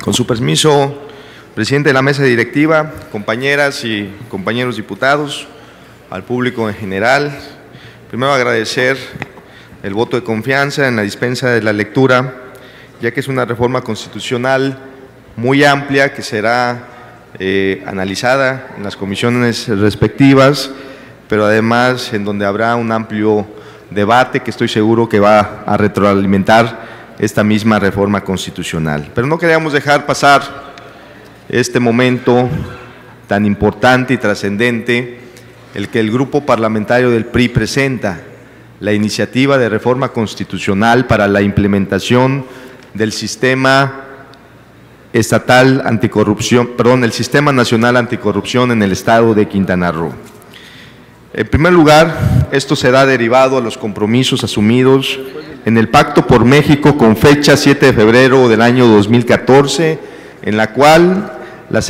Con su permiso, presidente de la mesa directiva, compañeras y compañeros diputados, al público en general, primero agradecer el voto de confianza en la dispensa de la lectura, ya que es una reforma constitucional muy amplia que será analizada en las comisiones respectivas, pero además en donde habrá un amplio debate que estoy seguro que va a retroalimentar esta misma reforma constitucional. Pero no queríamos dejar pasar este momento tan importante y trascendente, el que el grupo parlamentario del PRI presenta la iniciativa de reforma constitucional para la implementación del sistema estatal anticorrupción, el Sistema Nacional Anticorrupción en el estado de Quintana Roo. En primer lugar, esto será derivado a los compromisos asumidos en el Pacto por México con fecha 7 de febrero del año 2014, en la cual la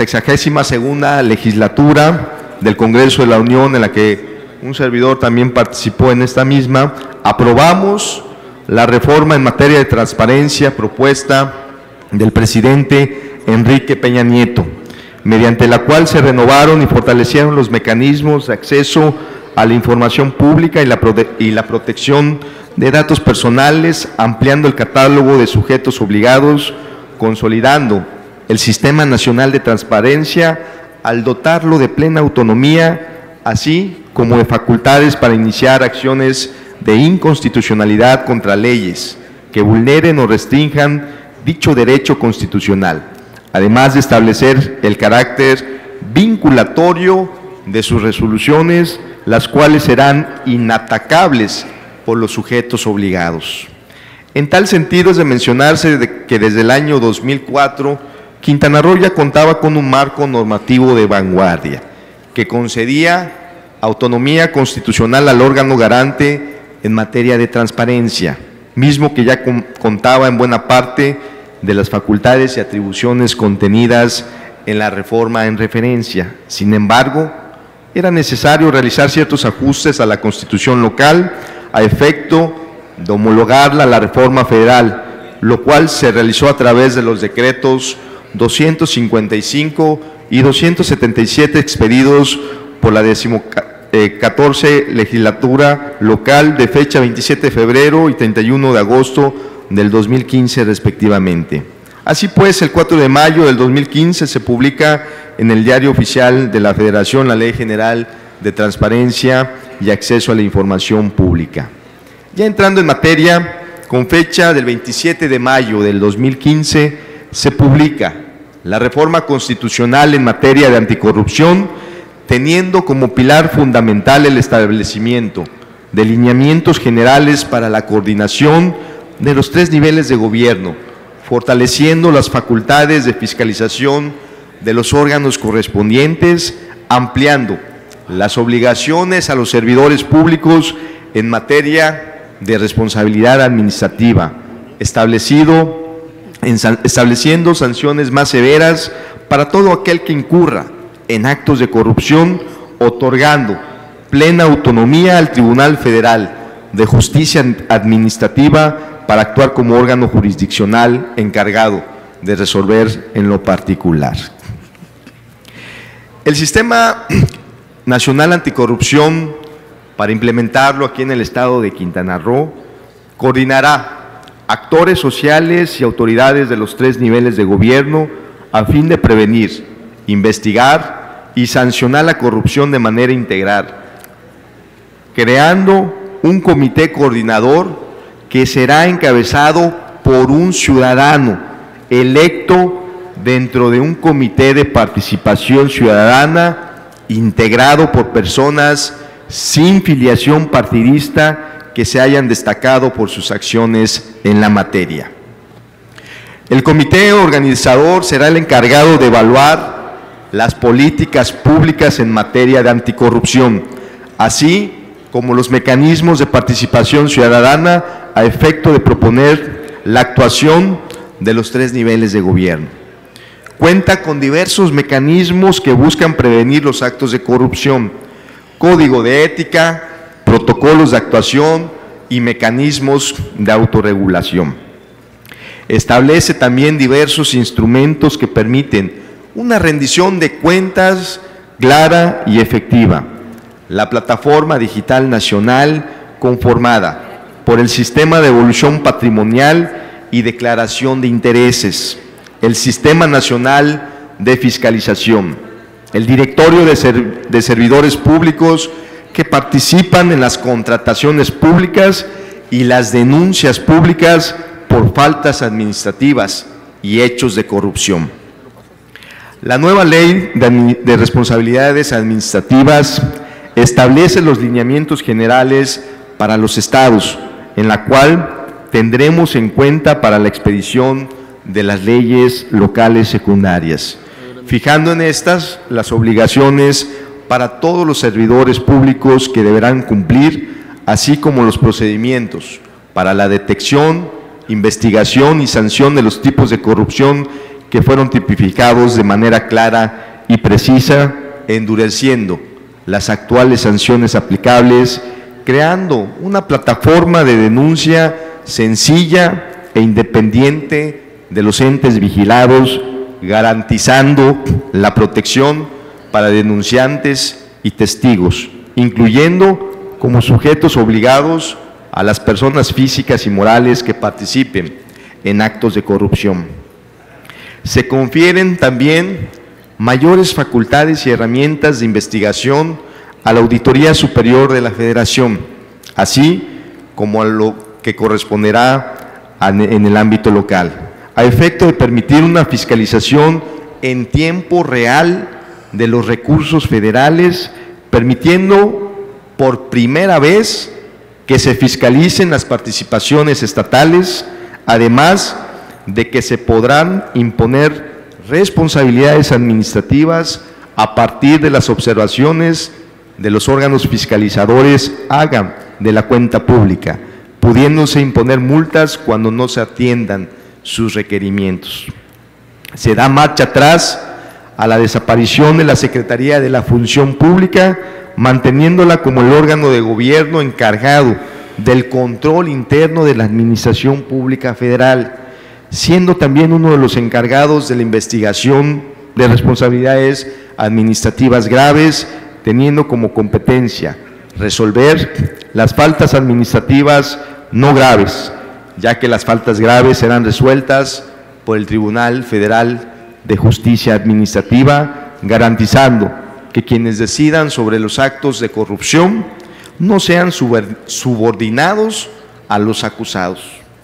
62ª legislatura del Congreso de la Unión, en la que un servidor también participó en esta misma, aprobamos la reforma en materia de transparencia propuesta del presidente Enrique Peña Nieto, mediante la cual se renovaron y fortalecieron los mecanismos de acceso a la información pública y la protección de datos personales, ampliando el catálogo de sujetos obligados, consolidando el Sistema Nacional de Transparencia al dotarlo de plena autonomía, así como de facultades para iniciar acciones de inconstitucionalidad contra leyes que vulneren o restrinjan dicho derecho constitucional, además de establecer el carácter vinculatorio de sus resoluciones, las cuales serán inatacables por los sujetos obligados. En tal sentido es de mencionarse que desde el año 2004 Quintana Roo ya contaba con un marco normativo de vanguardia que concedía autonomía constitucional al órgano garante en materia de transparencia, mismo que ya contaba en buena parte de las facultades y atribuciones contenidas en la reforma en referencia. Sin embargo, era necesario realizar ciertos ajustes a la Constitución local a efecto de homologarla a la reforma federal, lo cual se realizó a través de los decretos 255 y 277 expedidos por la 14 legislatura local de fecha 27 de febrero y 31 de agosto del 2015 respectivamente. Así pues, el 4 de mayo del 2015 se publica en el Diario Oficial de la Federación la Ley General de Transparencia y Acceso a la Información Pública. Ya entrando en materia, con fecha del 27 de mayo del 2015 se publica la reforma constitucional en materia de anticorrupción, teniendo como pilar fundamental el establecimiento de lineamientos generales para la coordinación de los 3 niveles de gobierno, fortaleciendo las facultades de fiscalización de los órganos correspondientes, ampliando las obligaciones a los servidores públicos en materia de responsabilidad administrativa, estableciendo sanciones más severas para todo aquel que incurra en actos de corrupción, otorgando plena autonomía al Tribunal Federal de Justicia Administrativa para actuar como órgano jurisdiccional encargado de resolver en lo particular. El Sistema Nacional Anticorrupción, para implementarlo aquí en el estado de Quintana Roo, coordinará actores sociales y autoridades de los 3 niveles de gobierno a fin de prevenir, investigar y sancionar la corrupción de manera integral, creando un comité coordinador que será encabezado por un ciudadano electo dentro de un comité de participación ciudadana integrado por personas sin filiación partidista que se hayan destacado por sus acciones en la materia. El comité organizador será el encargado de evaluar las políticas públicas en materia de anticorrupción, así como los mecanismos de participación ciudadana a efecto de proponer la actuación de los 3 niveles de gobierno. Cuenta con diversos mecanismos que buscan prevenir los actos de corrupción, código de ética, protocolos de actuación y mecanismos de autorregulación. Establece también diversos instrumentos que permiten una rendición de cuentas clara y efectiva. La Plataforma Digital Nacional, conformada por el Sistema de Evolución Patrimonial y Declaración de Intereses, el Sistema Nacional de Fiscalización, el Directorio de Servidores Públicos que participan en las contrataciones públicas y las denuncias públicas por faltas administrativas y hechos de corrupción. La nueva Ley de Responsabilidades Administrativas establece los lineamientos generales para los estados, en la cual tendremos en cuenta para la expedición de las leyes locales secundarias, fijando en estas las obligaciones para todos los servidores públicos que deberán cumplir, así como los procedimientos para la detección, investigación y sanción de los tipos de corrupción que fueron tipificados de manera clara y precisa, endureciendo las actuales sanciones aplicables, creando una plataforma de denuncia sencilla e independiente de los entes vigilados, garantizando la protección para denunciantes y testigos, incluyendo como sujetos obligados a las personas físicas y morales que participen en actos de corrupción. Se confieren también mayores facultades y herramientas de investigación a la Auditoría Superior de la Federación, así como a lo que corresponderá en el ámbito local, a efecto de permitir una fiscalización en tiempo real de los recursos federales, permitiendo por primera vez que se fiscalicen las participaciones estatales, además de que se podrán imponer responsabilidades administrativas a partir de las observaciones de los órganos fiscalizadores hagan de la cuenta pública, pudiéndose imponer multas cuando no se atiendan sus requerimientos. Se da marcha atrás a la desaparición de la Secretaría de la Función Pública, manteniéndola como el órgano de gobierno encargado del control interno de la Administración Pública Federal, siendo también uno de los encargados de la investigación de responsabilidades administrativas graves, teniendo como competencia resolver las faltas administrativas no graves, ya que las faltas graves serán resueltas por el Tribunal Federal de Justicia Administrativa, garantizando que quienes decidan sobre los actos de corrupción no sean subordinados a los acusados.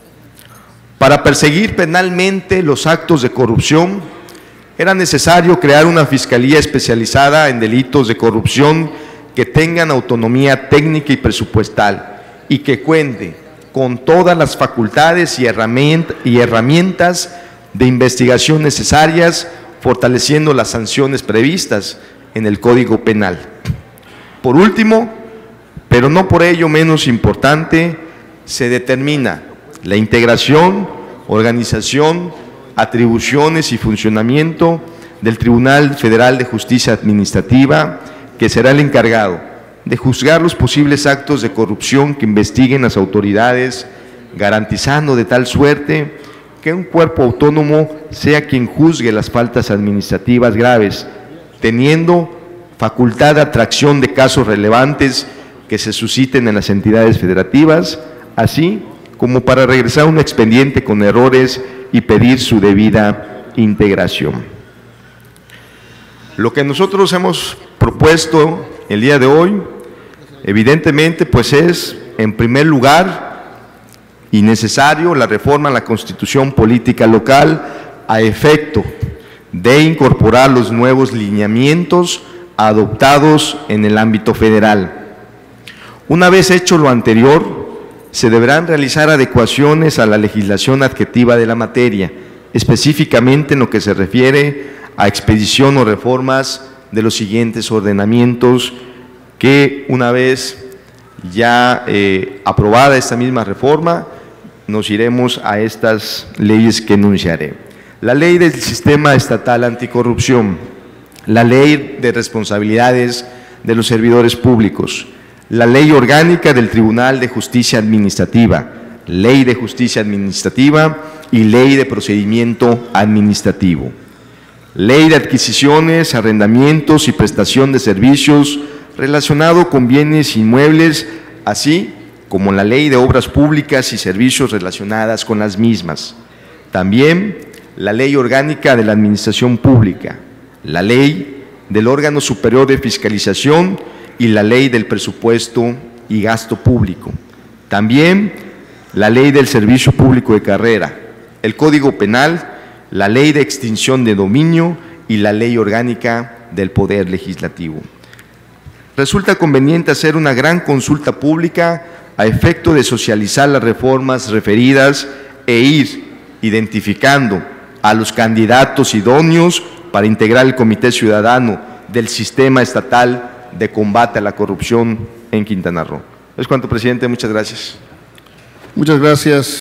Para perseguir penalmente los actos de corrupción, era necesario crear una fiscalía especializada en delitos de corrupción que tengan autonomía técnica y presupuestal y que cuente con todas las facultades y herramientas de investigación necesarias, fortaleciendo las sanciones previstas en el Código Penal. Por último, pero no por ello menos importante, se determina la integración, organización, atribuciones y funcionamiento del Tribunal Federal de Justicia Administrativa, que será el encargado de juzgar los posibles actos de corrupción que investiguen las autoridades, garantizando de tal suerte que un cuerpo autónomo sea quien juzgue las faltas administrativas graves, teniendo facultad de atracción de casos relevantes que se susciten en las entidades federativas, así como para regresar un expediente con errores y pedir su debida integración. Lo que nosotros hemos propuesto el día de hoy, evidentemente, pues es, en primer lugar, y necesario, la reforma a la Constitución Política Local a efecto de incorporar los nuevos lineamientos adoptados en el ámbito federal. Una vez hecho lo anterior, se deberán realizar adecuaciones a la legislación adjetiva de la materia, específicamente en lo que se refiere a expedición o reformas de los siguientes ordenamientos que, una vez ya aprobada esta misma reforma, nos iremos a estas leyes que enunciaré. La Ley del Sistema Estatal Anticorrupción, la Ley de Responsabilidades de los Servidores Públicos, la Ley Orgánica del Tribunal de Justicia Administrativa, Ley de Justicia Administrativa y Ley de Procedimiento Administrativo. Ley de Adquisiciones, Arrendamientos y Prestación de Servicios relacionado con bienes inmuebles, así como la Ley de Obras Públicas y Servicios relacionadas con las mismas. También la Ley Orgánica de la Administración Pública, la Ley del Órgano Superior de Fiscalización y la Ley del Presupuesto y Gasto Público. También la Ley del Servicio Público de Carrera, el Código Penal, la Ley de Extinción de Dominio y la Ley Orgánica del Poder Legislativo. Resulta conveniente hacer una gran consulta pública a efecto de socializar las reformas referidas e ir identificando a los candidatos idóneos para integrar el Comité Ciudadano del Sistema Estatal de Combate a la Corrupción en Quintana Roo. Es cuanto, presidente. Muchas gracias. Muchas gracias.